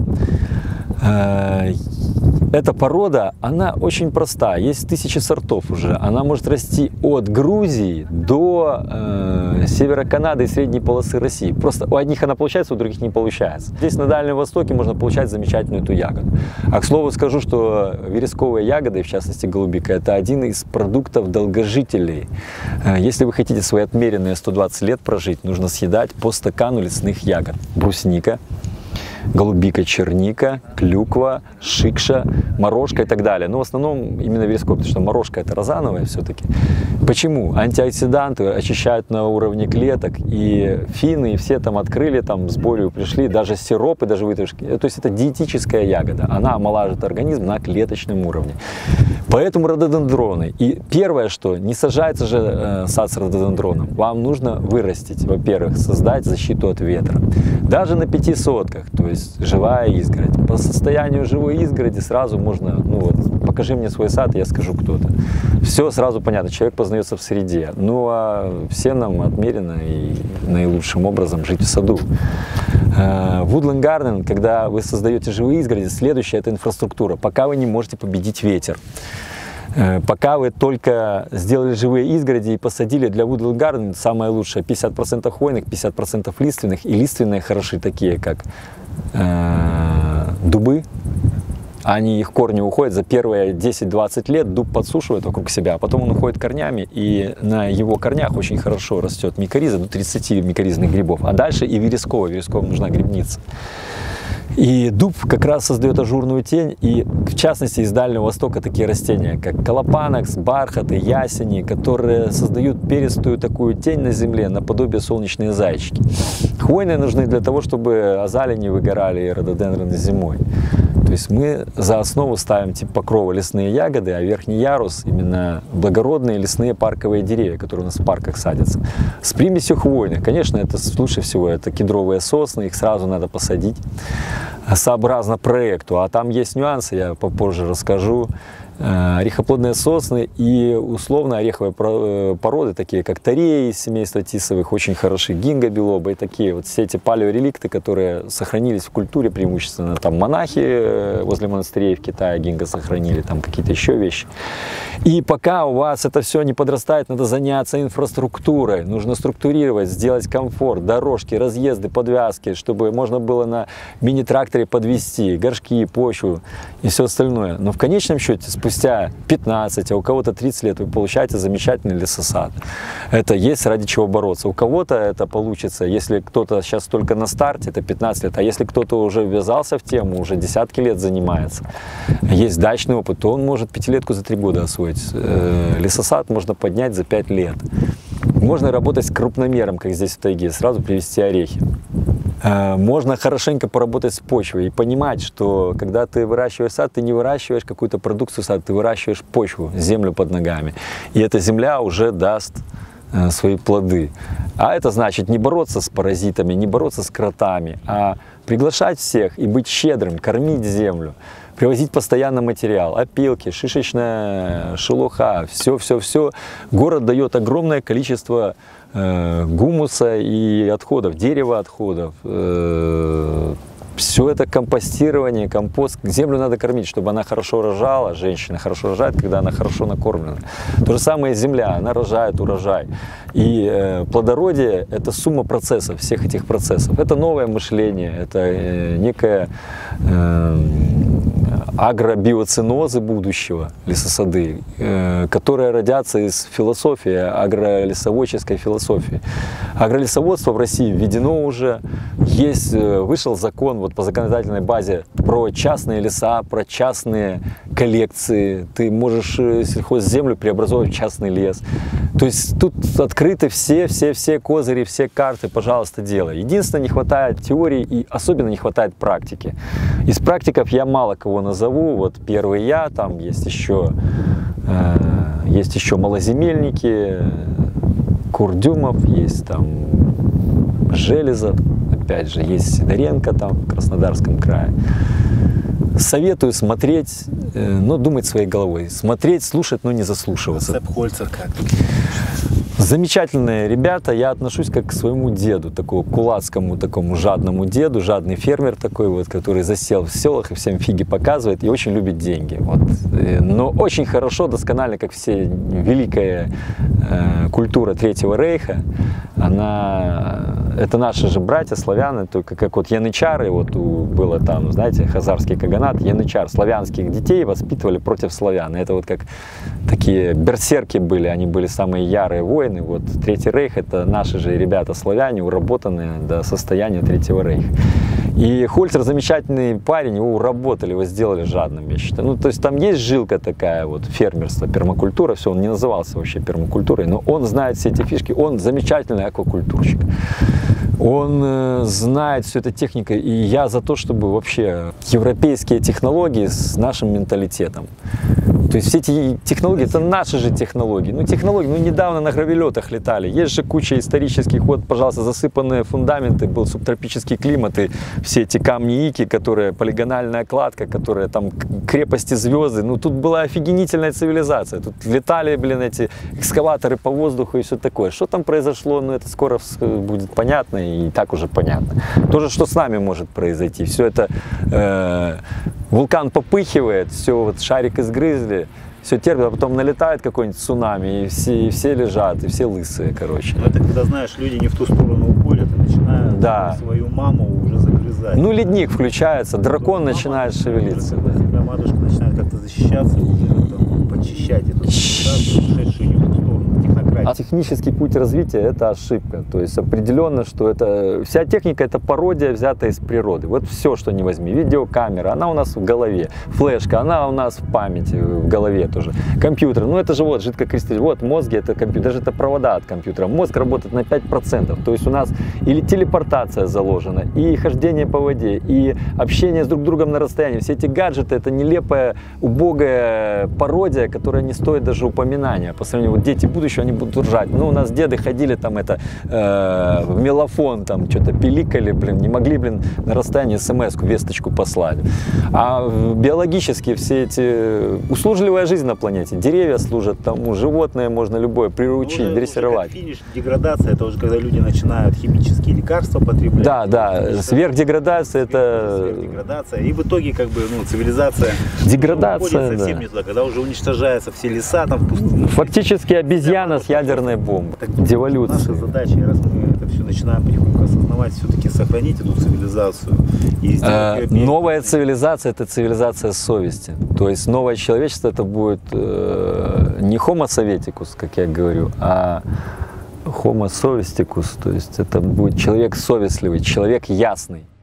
Эта порода, она очень проста, есть 1000 сортов уже. Она может расти от Грузии до севера Канады и средней полосы России. Просто у одних она получается, у других не получается. Здесь на Дальнем Востоке можно получать замечательную эту ягоду. А к слову скажу, что вересковые ягоды, в частности голубика, это один из продуктов долгожителей. Если вы хотите свои отмеренные 120 лет прожить, нужно съедать по стакану лесных ягод. Брусника, голубика, черника, клюква, шикша, морожка и так далее. Но в основном именно вересковая, потому что морожка это розановая все-таки. Почему? Антиоксиданты очищают на уровне клеток, и финны, и все там открыли, там с болью пришли, даже сиропы, даже вытяжки. То есть это диетическая ягода, она омолаживает организм на клеточном уровне. Поэтому рододендроны. И первое, что не сажается же сад с рододендроном, вам нужно вырастить, во-первых, создать защиту от ветра. Даже на 5 сотках, то есть живая изгородь. По состоянию живой изгороди сразу можно, ну вот, покажи мне свой сад, я скажу кто-то. Все сразу понятно, человек познается в среде. Ну а всем нам отмерено и наилучшим образом жить в саду. Woodland Garden, когда вы создаете живые изгороди, следующая это инфраструктура. Пока вы не можете победить ветер. Пока вы только сделали живые изгороди и посадили для Woodland Garden, самое лучшее 50% хвойных, 50% лиственных. И лиственные хороши такие, как дубы. Они, их корни уходят за первые 10-20 лет, дуб подсушивает вокруг себя, а потом он уходит корнями, и на его корнях очень хорошо растет микориза, до 30 микоризных грибов. А дальше и вересковая, вересковым нужна грибница. И дуб как раз создает ажурную тень, и в частности из Дальнего Востока такие растения, как колопанакс, бархаты, ясени, которые создают перистую такую тень на земле, наподобие солнечные зайчики. Хвойные нужны для того, чтобы азалии не выгорали и рододендроны зимой. То есть мы за основу ставим тип покрова лесные ягоды, а верхний ярус именно благородные лесные парковые деревья, которые у нас в парках садятся. С примесью хвойных. Конечно, это лучше всего это кедровые сосны, их сразу надо посадить сообразно проекту. А там есть нюансы, я попозже расскажу. Орехоплодные сосны и условно ореховые породы, такие как тареи из семейства тисовых, очень хороши, гинго билоба и такие вот все эти палеореликты, которые сохранились в культуре преимущественно. Там монахи возле монастырей в Китае гинго сохранили, там какие-то еще вещи. И пока у вас это все не подрастает, надо заняться инфраструктурой, нужно структурировать, сделать комфорт, дорожки, разъезды, подвязки, чтобы можно было на мини-тракторе подвести горшки, почву и все остальное. Но в конечном счете, спустя спустя 15, а у кого-то 30 лет вы получаете замечательный лесосад. Это есть ради чего бороться. У кого-то это получится, если кто-то сейчас только на старте, это 15 лет, а если кто-то уже ввязался в тему, уже десятки лет занимается, есть дачный опыт, то он может пятилетку за 3 года освоить. Лесосад можно поднять за 5 лет. Можно работать с крупномером, как здесь в тайге, сразу привезти орехи. Можно хорошенько поработать с почвой и понимать, что когда ты выращиваешь сад, ты не выращиваешь какую-то продукцию сада, ты выращиваешь почву, землю под ногами. И эта земля уже даст свои плоды. А это значит не бороться с паразитами, не бороться с кротами, а приглашать всех и быть щедрым, кормить землю, привозить постоянно материал, опилки, шишечная шелуха, все. Город дает огромное количество гумуса и отходов, дерева отходов. Все это компостирование, компост. Землю надо кормить, чтобы она хорошо рожала. Женщина хорошо рожает, когда она хорошо накормлена. То же самое земля, она рожает урожай. И плодородие – это сумма процессов, всех этих процессов. Это новое мышление, это некое агробиоценозы будущего, лесосады, которые родятся из философии, агролесоводческой философии. Агролесоводство в России введено уже, вышел закон вот по законодательной базе про частные леса, про частные коллекции. Ты можешь сельхозземлю преобразовать в частный лес. То есть тут открыты все козыри, все карты, пожалуйста, делай. Единственное, не хватает теории и особенно не хватает практики. Из практиков я мало кого назову. Вот первый я, там есть еще малоземельники, Курдюмов, есть там Железов, опять же, есть Сидоренко там в Краснодарском крае. Советую смотреть, но думать своей головой. Смотреть, слушать, но не заслушиваться. Цепхольцер как? Замечательные ребята, я отношусь как к своему деду, такому кулацкому, такому жадному деду, жадный фермер такой вот, который засел в селах и всем фиги показывает и очень любит деньги. Вот. Но очень хорошо, досконально, как все, великая культура Третьего Рейха, это наши же братья славяне, только как вот янычары, вот было там, знаете, хазарский каганат, янычар, славянских детей воспитывали против славян. Это вот как такие берсерки были, они были самые ярые воины. Вот Третий Рейх — это наши же ребята славяне, уработанные до состояния Третьего Рейха. И Хольцер замечательный парень, его уработали, его сделали жадным, я считаю. Ну, то есть там есть жилка такая, вот, фермерство, пермакультура, все, он не назывался вообще пермакультурой, но он знает все эти фишки, он замечательный аквакультурщик. Он знает всю эту технику, и я за то, чтобы вообще европейские технологии с нашим менталитетом. То есть все эти технологии, это наши же технологии. Ну, технологии, недавно на гравелетах летали. Есть же куча исторических, вот, пожалуйста, засыпанные фундаменты, был субтропический климат, и все эти камни Ики, которые, полигональная кладка, которые там крепости звезды. Ну, тут была офигенительная цивилизация. Тут летали, блин, эти экскаваторы по воздуху и все такое. Что там произошло, ну, это скоро будет понятно, и так уже понятно. То же, что с нами может произойти. Все это вулкан попыхивает, все, вот шарик изгрызли, все терпит, а потом налетает какой-нибудь цунами, и все лежат, и все лысые, короче. Но это когда, знаешь, люди не в ту сторону уходят и начинают свою маму уже загрызать. Ну, ледник включается, дракон начинает шевелиться. Когда матушка начинает как-то защищаться, подчищать эту цивилизацию, ушедшую не в ту сторону, технократию. А технический путь развития – это ошибка. То есть определенно, что это вся техника – это пародия, взятая из природы. Вот все, что не возьми. Видеокамера, она у нас в голове. Флешка, она у нас в памяти, в голове тоже. Компьютер, ну это же вот жидкокристаллический. Вот мозги – это компьютер, даже это провода от компьютера. Мозг работает на 5%. То есть у нас или телепортация заложена, и хождение по воде, и общение с друг другом на расстоянии. Все эти гаджеты – это нелепая, убогая пародия, которая не стоит даже упоминания. По сравнению, вот дети будущего, они будут ржать. Ну, у нас деды ходили там в мелофон, там что-то пиликали, блин, не могли, блин, на расстоянии смс-ку, весточку послать. А биологически все эти... Услужливая жизнь на планете. Деревья служат тому, животное можно любое приручить, дрессировать. Финиш, деградация, это уже когда люди начинают химические лекарства потреблять. Да, да, сверхдеградация это... Сверхдеградация. И в итоге, как бы, ну, цивилизация... Деградация, совсем да. не туда, когда уже уничтожаются все леса там в пустыне. Фактически обезьяна с ядерной бомбой. Деволюция. Наша задача, раз мы все начинаем потихоньку осознавать, все-таки сохранить эту цивилизацию. И сделать её Новая цивилизация – это цивилизация совести. То есть новое человечество – это будет не homo советикус, как я говорю, а homo совестикус. То есть это будет человек совестливый, человек ясный.